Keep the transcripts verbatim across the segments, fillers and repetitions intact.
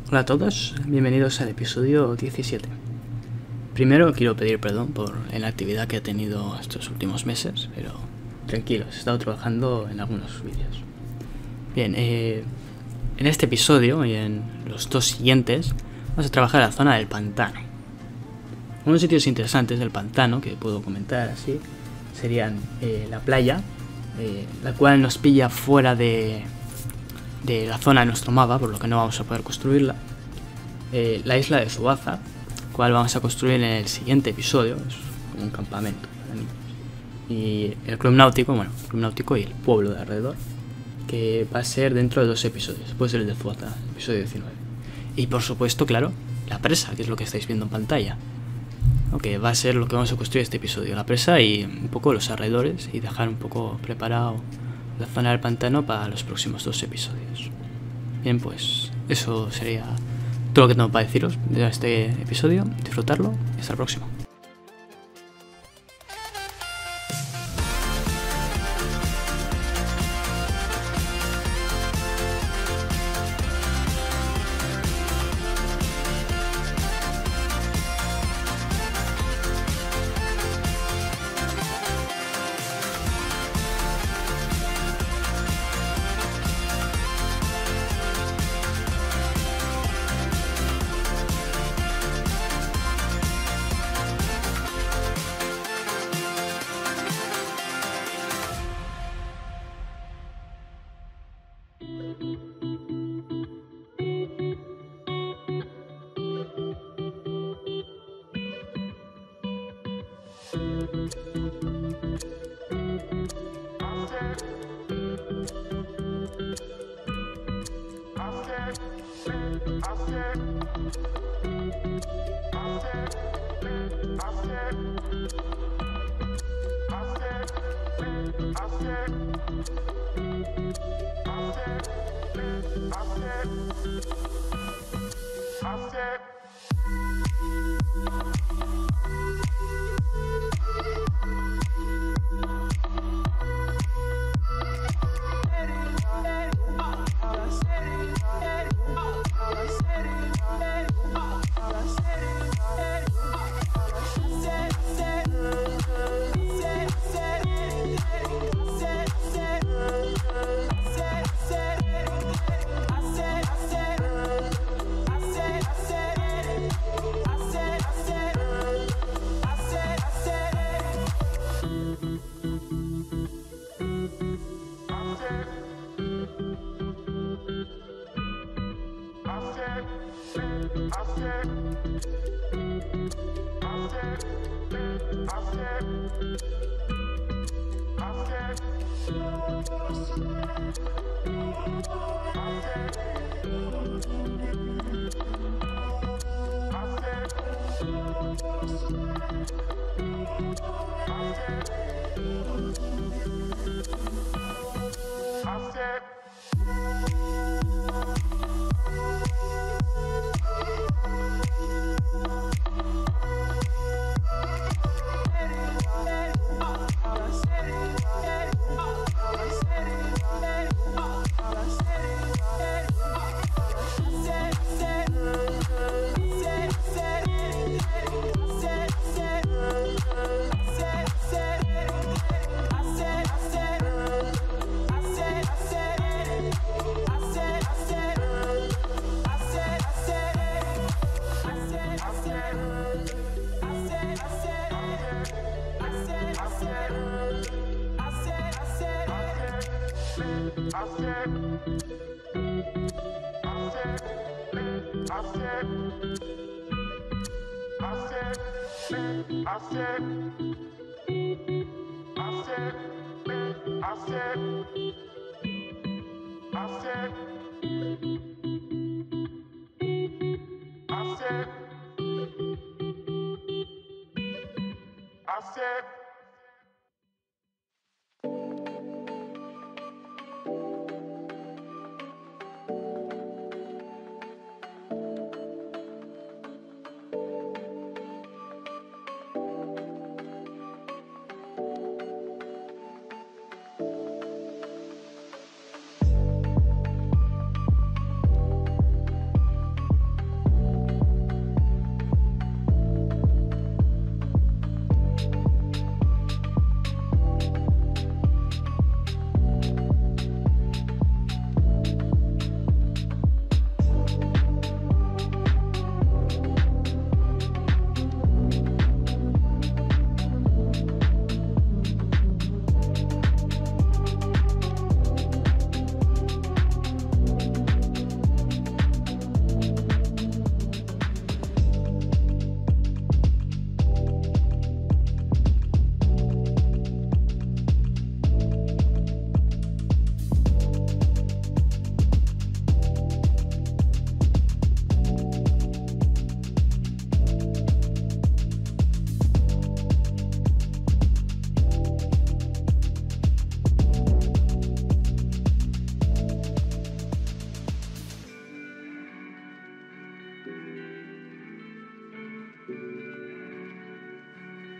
Hola a todos, bienvenidos al episodio diecisiete. Primero quiero pedir perdón por la inactividad que he tenido estos últimos meses, pero tranquilos, he estado trabajando en algunos vídeos. Bien, eh, en este episodio y en los dos siguientes vamos a trabajar la zona del pantano. Unos sitios interesantes del pantano que puedo comentar así serían eh, la playa, eh, la cual nos pilla fuera de... de la zona de nuestro mapa, por lo que no vamos a poder construirla. Eh, la isla de Zuaza, cual vamos a construir en el siguiente episodio, es como un campamento para niños. Y el club náutico, bueno, el club náutico y el pueblo de alrededor, que va a ser dentro de dos episodios, después del de Zuaza, episodio diecinueve. Y por supuesto, claro, la presa, que es lo que estáis viendo en pantalla, ¿no? Que va a ser lo que vamos a construir este episodio, la presa y un poco los alrededores, y dejar un poco preparado la zona del pantano para los próximos dos episodios. Bien, pues eso sería todo lo que tengo para deciros de este episodio. Disfrutarlo y hasta el próximo.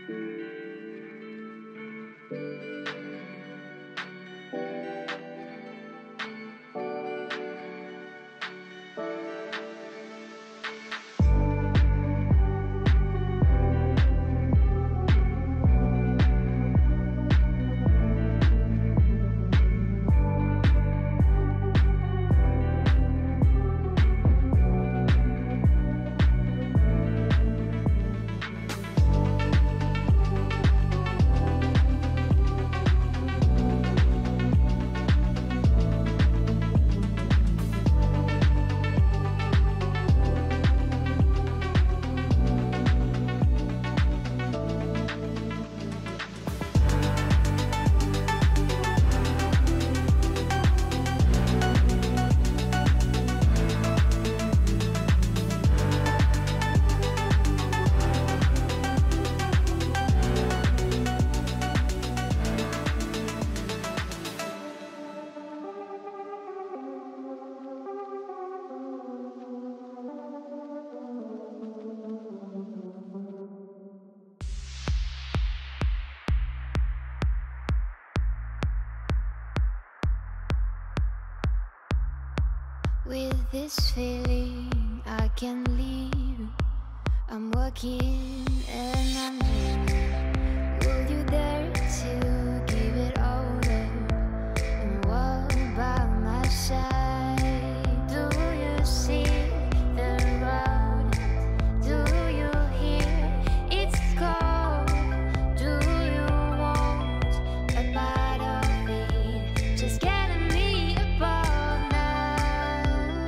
With this feeling I can leave. I'm walking and I'm dreaming. Will you dare to give it all up and walk by my side? Do you see the road? Do you hear its call? Do you want a part of it? Just getting me above now.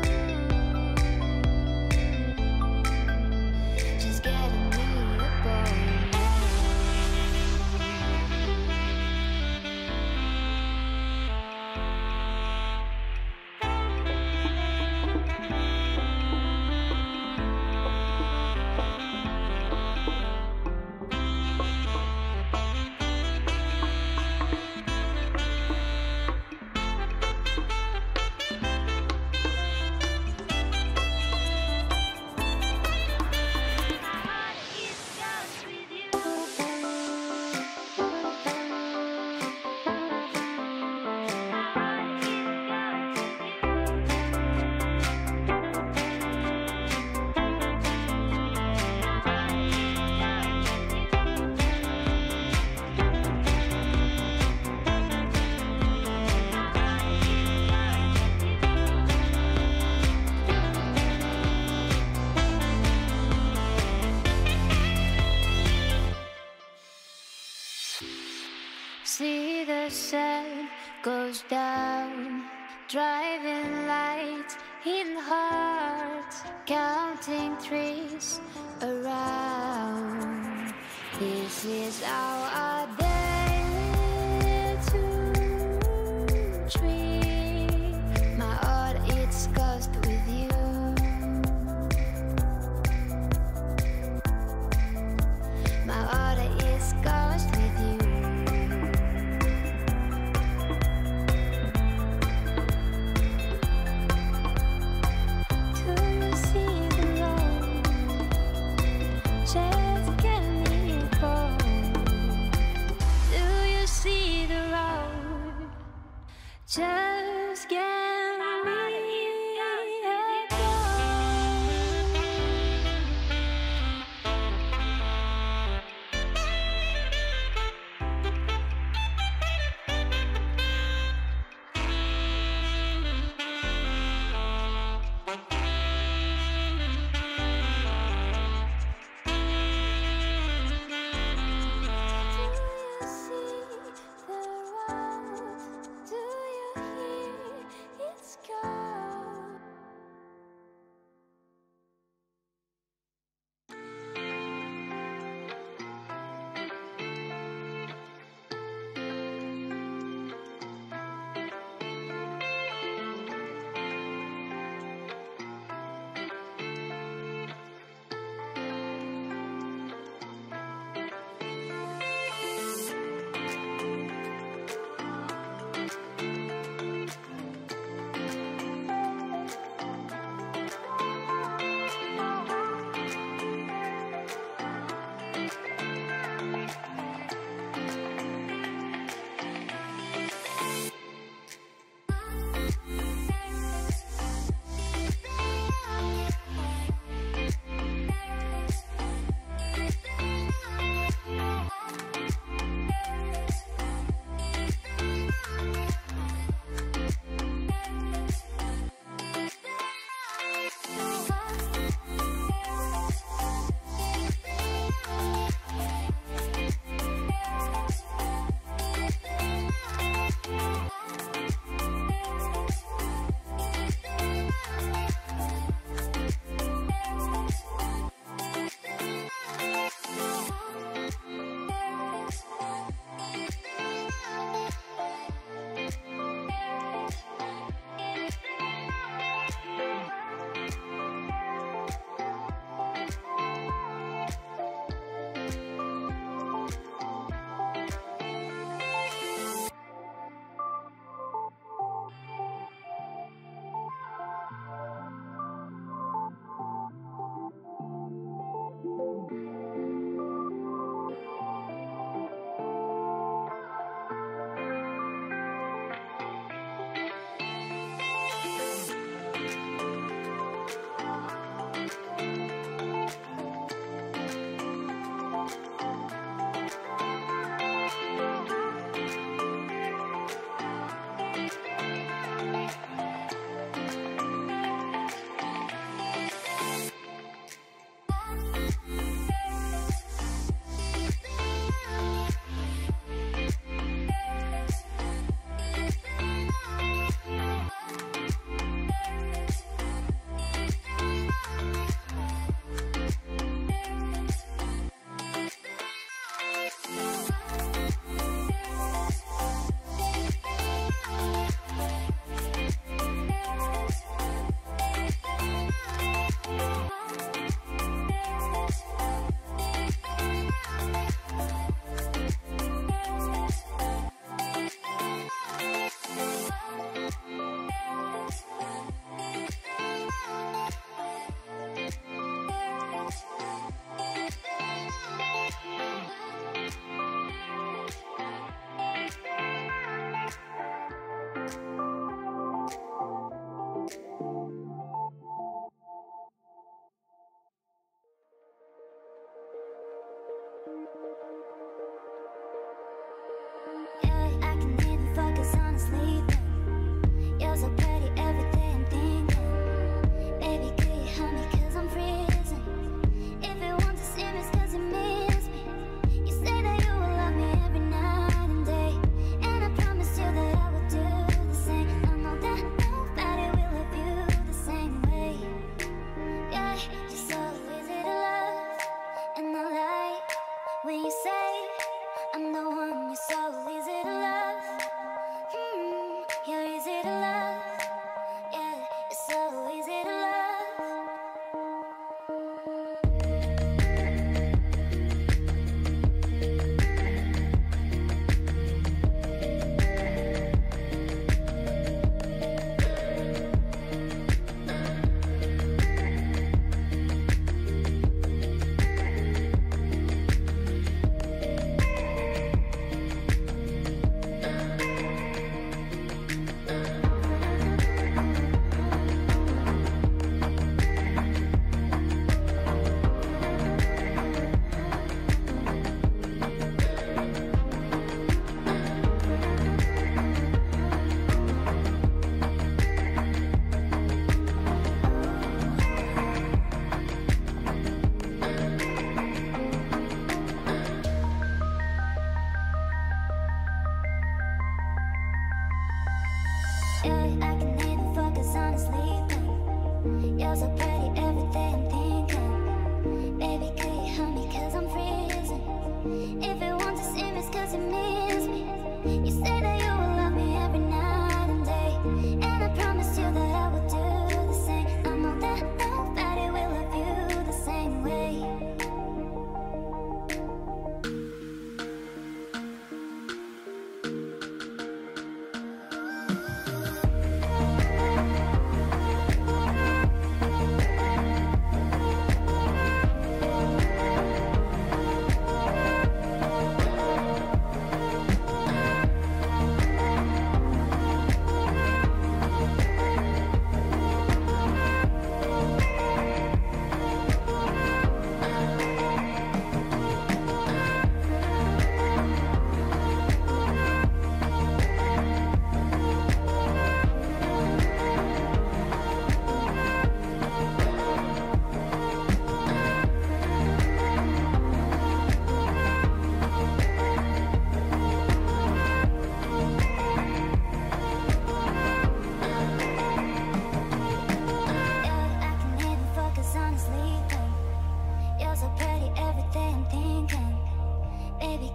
Just getting me above now. See the sun goes down, driving lights in hearts, counting trees around. This is how I dare to dream. My heart it's cursed with you. My heart is cursed with you. Just get Do you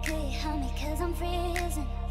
Hey, help me, cause I'm freezing.